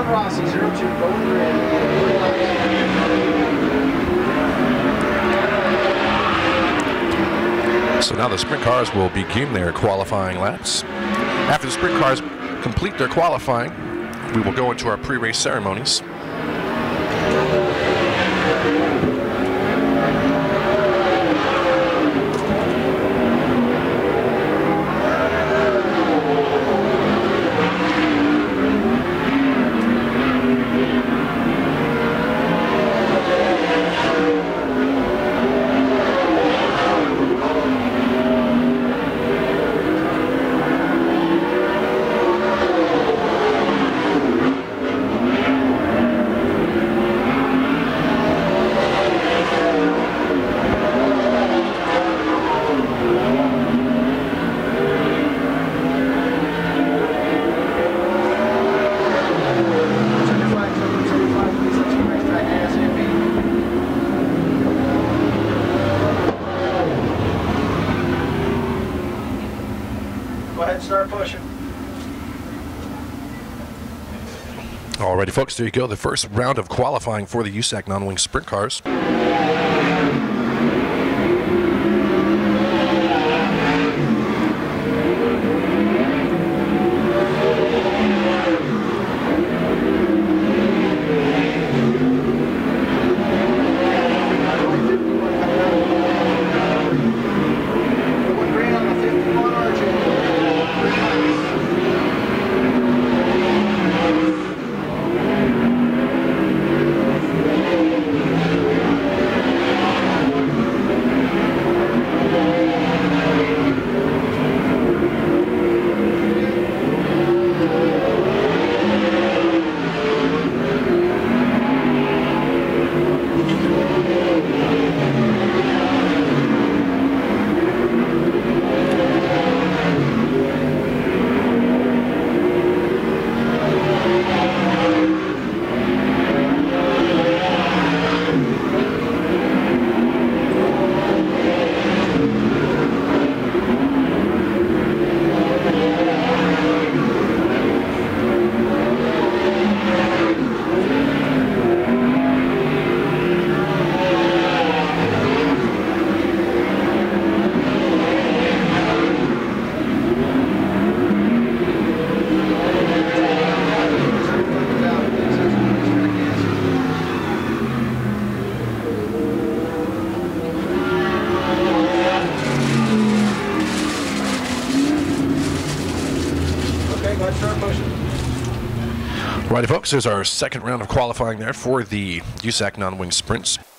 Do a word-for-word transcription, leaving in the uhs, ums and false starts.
on Rossi, zero two, go in the grid. So now the sprint cars will begin their qualifying laps. After the sprint cars complete their qualifying, we will go into our pre-race ceremonies. Go ahead and start pushing. Alrighty, folks, there you go. The first round of qualifying for the U S A C non-wing sprint cars. Righty, folks, there's our second round of qualifying there for the U S A C non-wing sprints.